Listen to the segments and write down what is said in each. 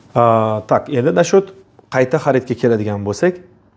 Tak, endi nashat qayta xaridga keladigan bo'lsak,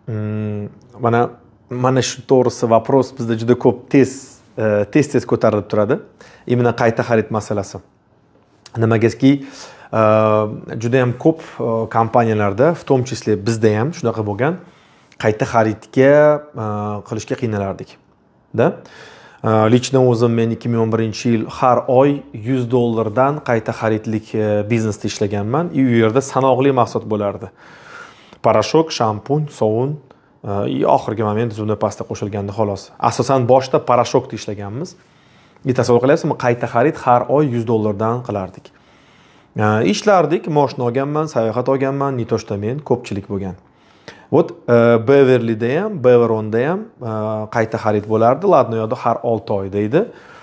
mana shu to'g'risi вопрос bizda juda ko'p tez ko'tarilib turadi. Именно qayta xarid masalasi. Nimagaki juda ham ko'p kompaniyalarda, в том числе bizda ham shunaqa bo'lgan, qayta xaridga qilishga qiynalardik. Da? Лично o'zim men 2011-yil har oy $100 qayta xaridlik biznesda ishlaganman. U yerda sanoqli mahsulot bo'lardi. Parashok, shampun, sovun, oxirgi moment zubni pasta qo'shilganda xolos. Asosan boshda parashokda ishlaganmiz. Tasavvur qilyapsizmi? Qayta xarid har oy $100 qilardik. Ishlardik, mashina olganman, sayohat olganman, не то что men, ko'pchilik bo'lgan. Вот Beverlyda ham, Beveronda ham qayta xarid bo'lardi. Ladno yo'da har 6 oyda edi.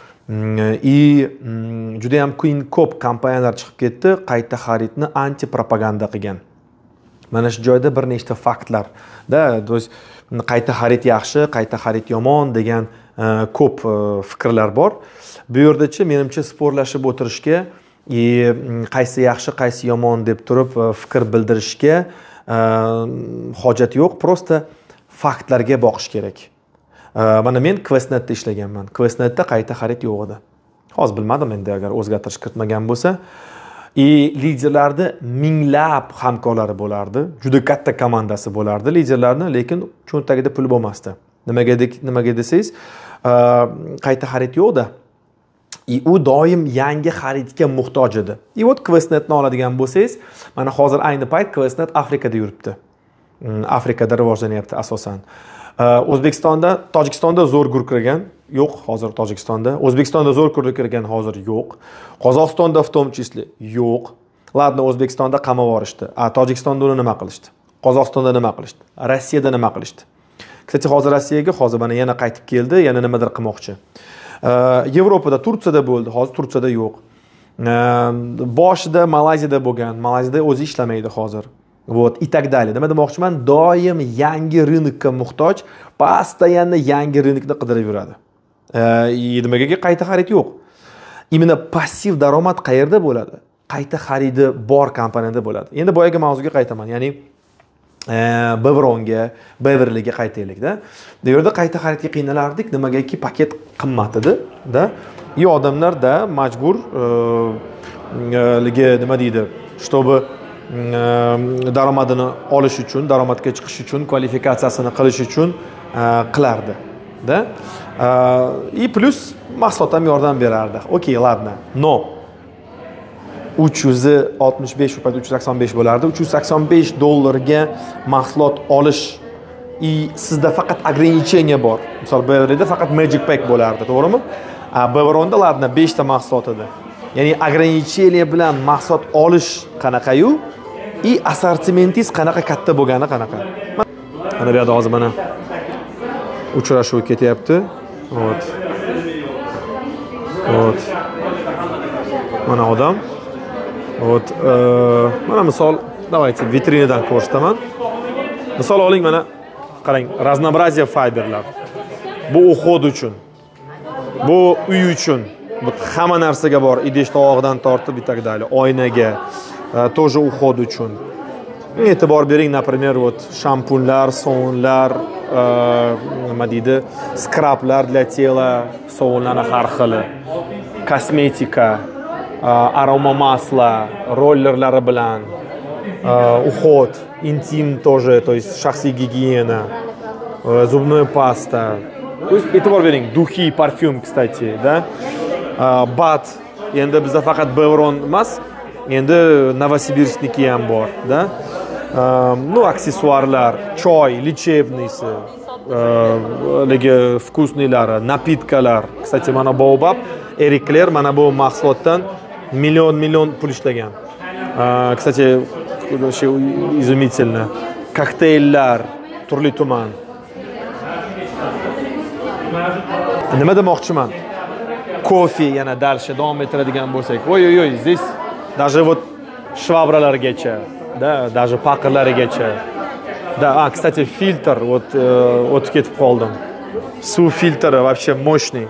Juda ham ko'p kompaniyalar chiqib ketdi, qayta xaridni anti propaganda qilgan. Mana shu joyda bir nechta faktlar, qayta xarid yaxshi, qayta xarid yomon degan ko'p fikrlar bor. Bu yerdachi menimcha sporlashib o'tirishga, qaysi yaxshi, qaysi yomon deb turib fikr bildirishga hojat yo'q, prosta faktlarga boqish kerak. Mana men Questnetda ishlaganman. Questnetda qayta xarid yo'q edi. Hozir bilmadim endi agar o'zgartirish kiritmagan bo'lsa. Liderlarda minglab hamkorlari bo'lardi. Juda katta komandasi bo'lardi liderlarni, lekin cho'ntagida pul bo'lmasdi. Nimaga desangiz, qayta xarid yo'qda. U doim yangi xaridga muhtoj edi. Вот Questnetni oladigan bo'lsangiz, mana hozir ayni payt Questnet Afrikada yuribdi. Afrikada rivojlanyapti asosan. O'zbekistonda, Tojikistonda zo'r gurkiragan yo'q hozir Tojikistonda. O'zbekistonda zo'r gurkiragan hozir yo'q. Qozog'istonda в том числе yo'q. Ladno O'zbekistonda qamab yuborishdi. Tojikistonda uni nima qilishdi? Qozog'istonda nima qilishdi? Rossiyada nima qilishdi? Kстати, hozir Rossiyaga hozir mana yana qaytib keldi, yana nimadir qilmoqchi. Yevropada, Turkiyada bo'ldi, hozir Turkiyada yo'q. Boshida Malayziyada bo'lgan, Malayziyada o'zi ishlamaydi hozir. Вот и так далее. Nima demoqchiman? Doim yangi rynokka muhtoj, постоянно yangi rynokni qidirib yuradi. Nimaga qayta xarid yo'q. Именно passiv daromad qayerda bo'ladi? Qayta xaridi bor kompaniyada bo'ladi. Endi boyaga mavzuga qaytaman. Ya'ni Beveronga, Beverlyga qaytaylik-da. Bu yerda qayta xaridga qiynalardik, nimagaki paket qimmat edi-da. Odamlar da majbur nima deydi, чтобы daromadini olish uchun, daromadga chiqish uchun, kvalifikatsiyasini qilish uchun qilardi, da. Plus mahsulot ham yordam berardi. Okey, ladno. No. 365 u payt 385 bo'lardi. $385 ga mahsulot olish sizda faqat ограничение bor. Misol Beverlyda faqat Magic Pack bo'lardi, to'g'rimi? Beveronda ladno 5 ta mahsulot edi. Ya'ni ограничение bilan mahsulot olish qanaqa-yu, assortimentingiz qanaqa katta bo'lgani qanaqa. Mana bu yerda hozir mana uchrashuv ketyapti. Вот. Mana odam. Вот, mana misol, давайте vitrinadan ko'rsataman. Misol oling, mana qarang, разнообразие fiberlar. Bu uhod uchun. Bu uy uchun. Bu hamma narsaga bor, idish tovog'idan tortib и так далее. Oynaga, тоже uhod uchun. E'tibor bering, например, вот shampunlar, sovunlar, nima deydi, skrablar для тела, sovunlarning har xili, kosmetika, aroma masla, rollerlari bilan, уход, интим тоже, то есть shaxsiy gigiyena, zubная pasta. E'tibor bering, duhi, parfyum, kстати, da. Bat, endi bizda faqat Beveron emas, endi Novosibirskniki ham bor, da. Ну, aksessuarlar, choy, лечебныйsi, вкусныйлari, napitklar. Kстати, mana Baobab, Erikler mana bu mahsulotdan million pul ishlagan. Kстати, изумительно. Kokteyllar, turli tuman. Nima demoqchiman? Kofe yana dalsha davom ettiradigan bo'lsak. Oy, здесь даже вот shvabralargacha, да, даже paqirlarigacha. Да, kстати, filtr вот o'tib ketib qoldim. Suv filtri вообще мощный.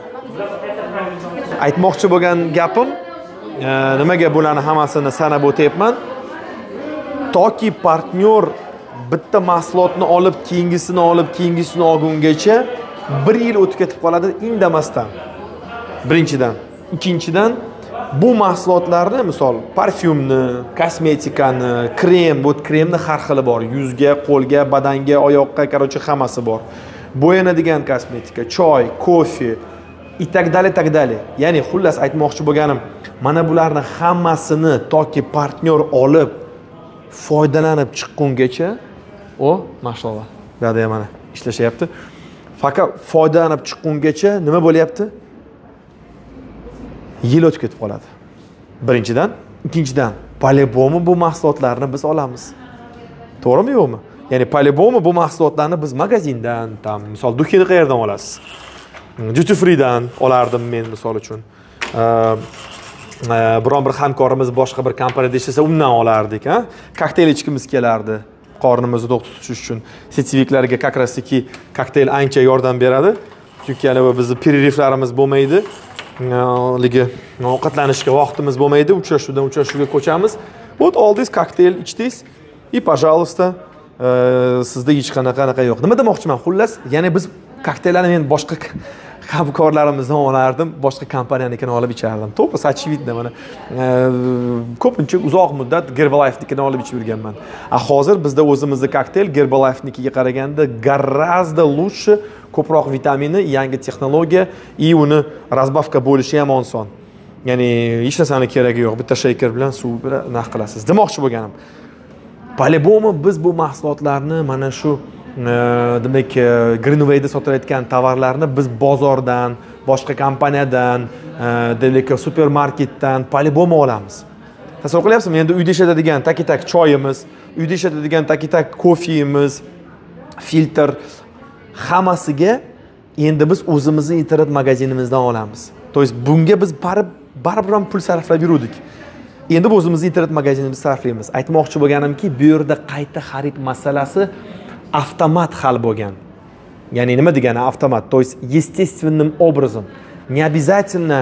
Aytmoqchi bo'lgan gapim, nimaga bularni hammasini sanab o'tyapman? toki partnyor bitta mahsulotni olib keyingisini olgungacha 1 yil o'tib ketib qoladi indamasdan. Birinchidan, ikkinchidan bu mahsulotlarni, misol parfyumni, kosmetikani, kremni har xili bor. Yuzga, qo'lga, badanga, oyoqqa, qarochi hammasi bor. Bo'yanadigan kosmetika, choy, kofe, itagdali. Ya'ni xullas aytmoqchi bo'lganim, mana bularni hammasini toki partnyor olib foydalanib chiqqungacha, mashallah, bu yerda ham mana ishlashyapti. Faqat foydalanib chiqqungacha nima bo'lyapti? Yil o'tib ketib qoladi. Birinchidan, ikkinchidan, по-любому bu mahsulotlarni biz olamiz. To'g'rimi, yo'qmi? Ya'ni по-любому bu mahsulotlarni biz magazindan, misol Duxini qayerdan olasiz? Duty freedan olardim men misol uchun. Biron bir hamkorimiz boshqa bir kompaniyada ishlasa, undan olardik, ha? Kokteyl ichkimiz kelardi. Qornimizni to'q tutish uchun sitviklarga kakrasiki kokteyl ancha yordam beradi. Chunki bu bizning перерывlarimiz bo'lmaydi. Ovqatlanishga vaqtimiz bo'lmaydi, uchrashuvdan uchrashuvga ko'chamiz. Oldingiz kokteyl ichdingiz, и пожалуйста, sizda hech qanaqa yo'q. Nima demoqchiman? Xullas, ya'ni biz kokteyllarni men boshqa hamkorlarimizdan olardim, boshqa kompaniyanikini olib ichardim. To'g'risi, очевидно, mana ko'pincha uzoq muddat Gerbalife'nikini olib ichib yurganman. Hozir bizda o'zimizning kokteyl Gerbalife'nikiga qaraganda gораздо лучше, ko'proq vitamini, yangi texnologiya, и uni razbavka bo'lishi ham oson. Ya'ni hech narsani keragi yo'q, bitta shaker bilan suv bilan naq qilasiz. Demoqchi bo'lganim, по-любому biz bu mahsulotlarni mana shu demak Greenway'da sotilayotgan tovarlarni biz bozordan, boshqa kompaniyadan, demak supermarketdan по-любому olamiz. Tasavvur qilyapsizmi? Endi uyda ishlatadigan taki-tak choyimiz, uyda ishlatadigan taki-tak kofemiz, filtr hammasiga endi biz o'zimizning internet magazinimizdan olamiz. To есть bunga biz baribir pul sarflab yurdik. Endi biz o'zimizning internet magazinimizda sarflaymiz. Aytmoqchi bo'lganimki, bu yerda qayta xarid masalasi avtomat hal bo'lgan. Ya'ni nima degani avtomat? То есть естественным образом. Не обязательно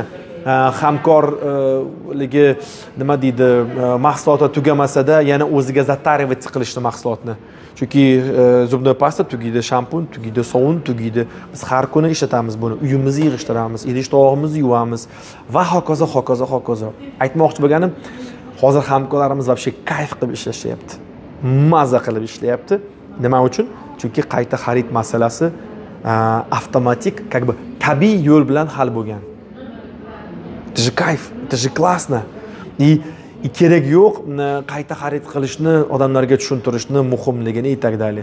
hamkorligi nima deydi, mahsuloti tugamasada yana o'ziga затаривать qilishni mahsulotni. Chunki zubnoy pasta tugaydi, shampun tugaydi, sovun tugaydi. Biz har kuni ishlatamiz buni. Uyimizni yig'ishtiramiz, idish-tovoqimizni yuvamiz va hokazo. Aytmoqchi bo'lganim, hozir hamkorlarimiz вообще kayf qilib ishlashyapti. Maza qilib ishlayapti. Nima uchun? Chunki qayta xarid masalasi avtomatik, tabiiy yo'l bilan hal bo'lgan. Это же кайф, это же классно. И kerak yo'q qayta xarid qilishni, odamlarga tushuntirishni muhimligini и так далее.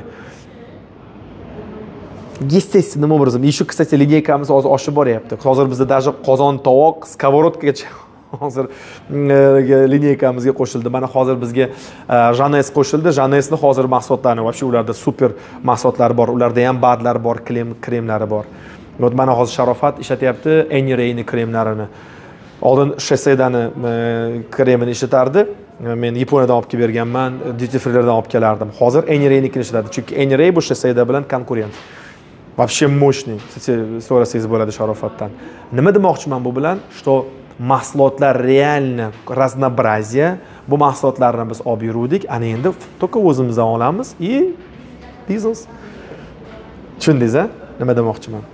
Естественным образом. Еще, кстати, lineykamiz hozir oshib boryapti. Hozir bizda даже qozon, tovoq, skовородкagacha hozir lineykamizga qo'shildi. Mana hozir bizga Janes qo'shildi. Janesning hozir mahsulotlarini, вообще ularda super mahsulotlar bor. Ularda ham badlar bor, kremlari bor. Mana hozir Sharofat ishlatyapti Eniray'ni kremlarini. Oldin Shesaydani kremini ishlatardi. Men Yaponiyadan olib kelib berganman, duty free'lardan olib kelardim. Hozir Eniray'nikini ishlatadi. Chunki Eniray bu Shesayda bilan konkurent. Вообще мощный. So'rasangiz bo'ladi Sharofatdan. Nima demoqchiman bu bilan? Что mahsulotlar реально разнообразие. Bu mahsulotlarni biz olib yurdik. Ana endi только o'zimizdan olamiz и biznes. Tushundingiz-a? Nima demoqchiman?